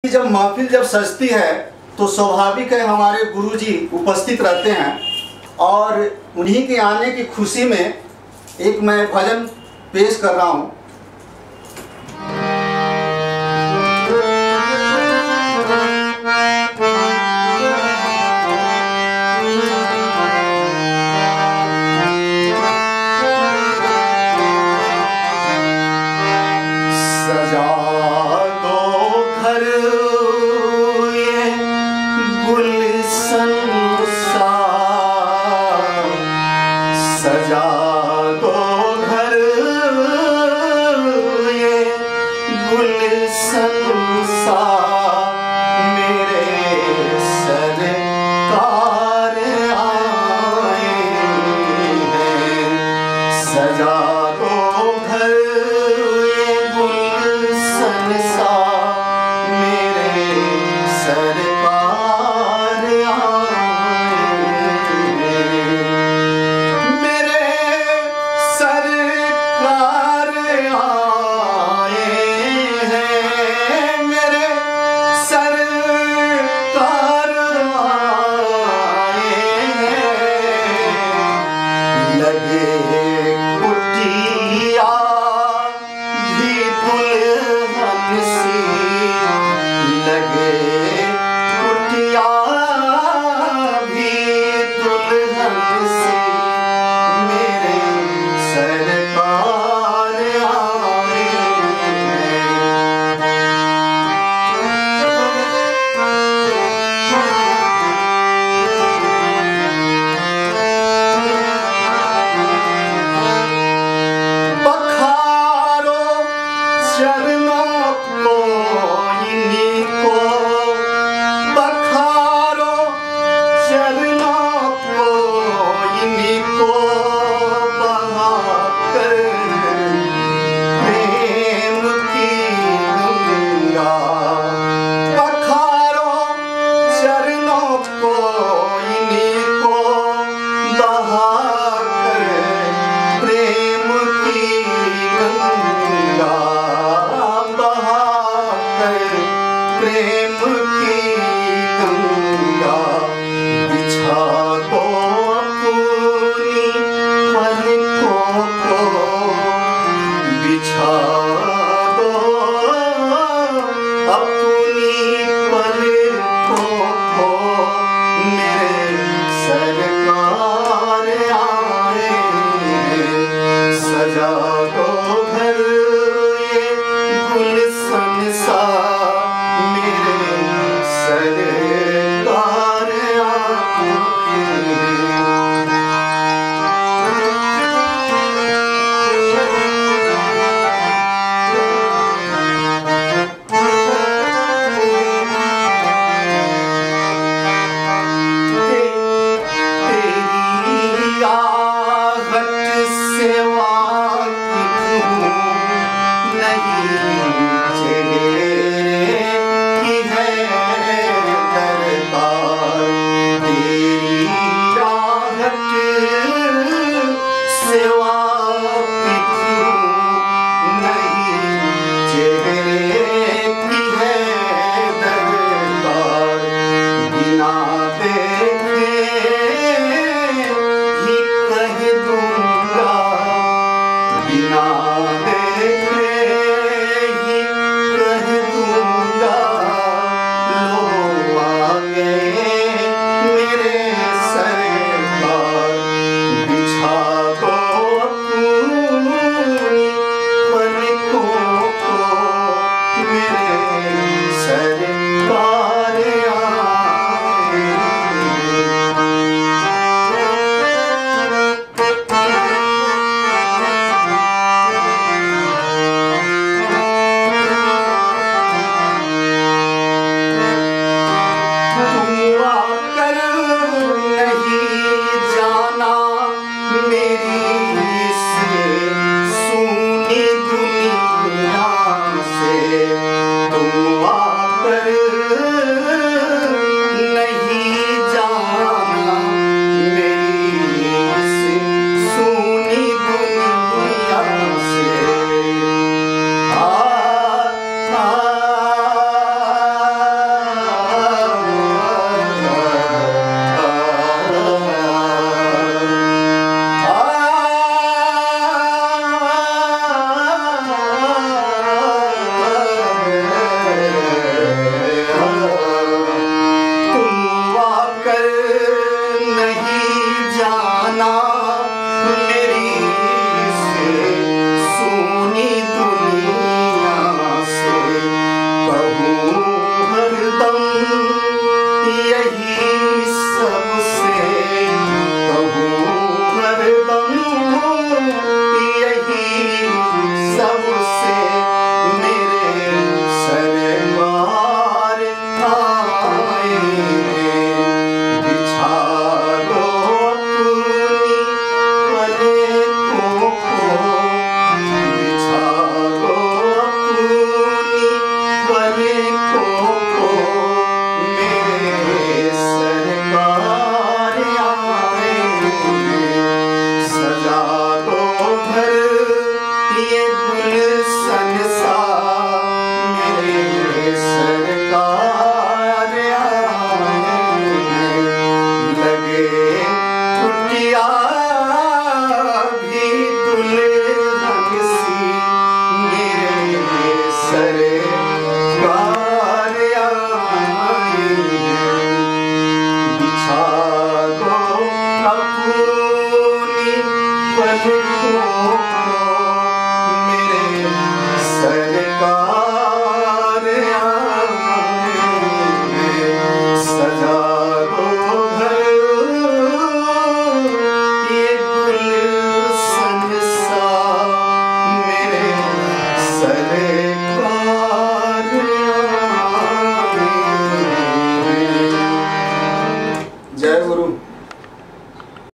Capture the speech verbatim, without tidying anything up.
जब महफिल जब सजती है तो स्वाभाविक है हमारे गुरुजी उपस्थित रहते हैं और उन्हीं के आने की खुशी में एक मैं भजन पेश कर रहा हूँ। सजा दो घर ये गुलशन सा मेरे सरकार आए हैं। सजा दो घर ये गुलशन सा मेरे सरकार आए प्रेम की गंगा बिछा दो अपनी पलकों को बिछा दो अपनी पलकों को मेरे सरकार आए हैं। सजा दो घर ये गुलशन सा सरकार आए। गुरु।